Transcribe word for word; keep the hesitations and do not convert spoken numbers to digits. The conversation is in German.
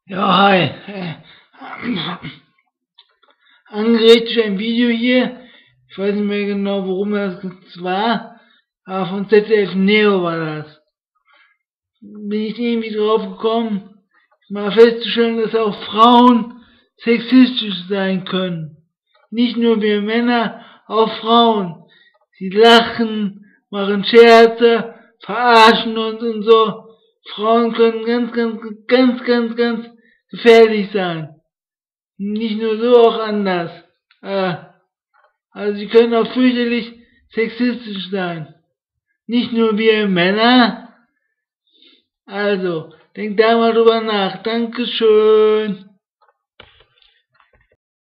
Ja, hi. Äh, Angeregt durch ein Video hier. Ich weiß nicht mehr genau, worum das war. Aber von Z D F Neo war das. Bin ich irgendwie drauf gekommen, mal festzustellen, dass auch Frauen sexistisch sein können. Nicht nur wir Männer, auch Frauen. Sie lachen, machen Scherze, verarschen uns und so. Frauen können ganz, ganz, ganz, ganz, ganz gefährlich sein. Nicht nur so, auch anders. Äh, also sie können auch fürchterlich sexistisch sein. Nicht nur wir Männer. Also, denkt da mal drüber nach. Dankeschön.